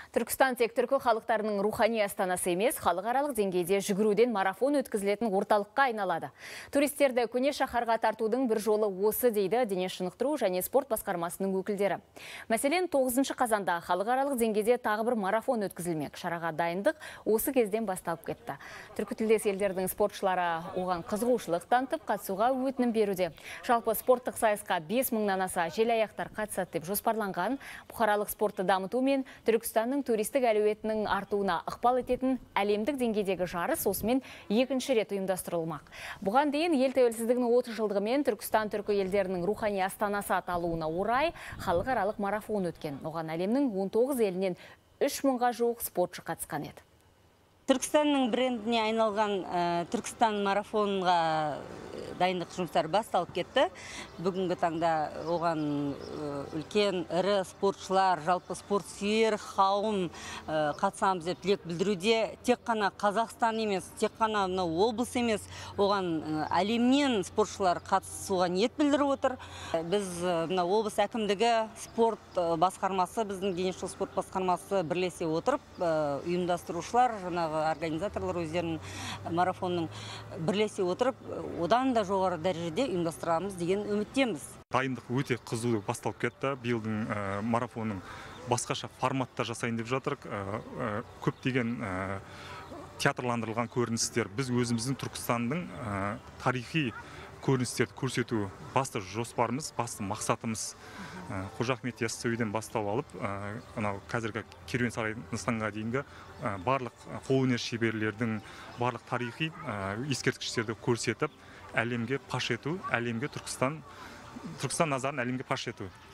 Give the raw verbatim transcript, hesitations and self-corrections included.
Түркістан тек түркі халықтарының рухани астанасы емес, халықаралық деңгейде жүгіруден марафон өткізілетін орталыққа айналады. Туристерді көне шаһарға тартудың бір жолы осы дейді дене шынықтыру және спорт басқармасының өкілдері. Мәселен, тоғызыншы қазанда халықаралық деңгейде тағы бір марафон өткізілмек. Шараға дайындық осы кезден басталып кетті. Түркітілдес елдердің спортшылары оған қызығушылық танытып, қатысуға өтінім беруде. Жалпы спорттық сайысқа бес мыңнан аса желаяқтар қатысады деп жоспарланған. Бұқаралық спортты дамыту мен Түркістанның туристік әлеуетінің артуына ықпал ететін әлемдік деңгейдегі жарыс осымен екінші рет ұйымдастырылмақ. Бұған дейін ел тәуелсіздігінің отыз жылдығымен Түркістан түркі елдерінің рухани астанасы аталуына орай халықаралық марафон өткен. Оған әлемнің он тоғыз елінен үш мыңға жуық спортшы қатысқан еді. Түркістанның брендіне айналған Түркістан марафонға дайындық жұмыстары басталып кетті. Бүгінгі таңда оған үлкен ірі спортшылар, жалпы спорт сүйер қауым қатысамыз деп тілек білдіруде. Тек қана Қазақстан емес, тек қана облыс емес, оған әлемнен спортшылар қатысуға ниет білдіріп отыр. Біз облыс әкімдігі, спорт басқармасы, біздің дене шынықтыру спорт басқармасы бірлесе отырып, ұйымдастырушылар, жаңағы организаторлар өздерінің марафонның бірлесе отырып, одан да жоғары дәрежеде ұйымдастырамыз деген үміттеміз. Дайындық өте қызу басталып кетті. Биылдың марафонның басқаша форматта жасайын деп жатырық. Көптеген театрландырылған көріністер, біз өзіміздің Түркістанның тарихи көріністерді көрсету басты жоспарымыз, басты мақсатымыз. Қожа Ахмет Яссауиден бастап алып, қазіргі керуен сарай нысанға дейінгі барлық қолөнер шеберлердің барлық тарихи ескерткіштерді көрсетіп, әлемге паш ету, әлемге Түркістан, Түркістан назарын әлемге паш ету.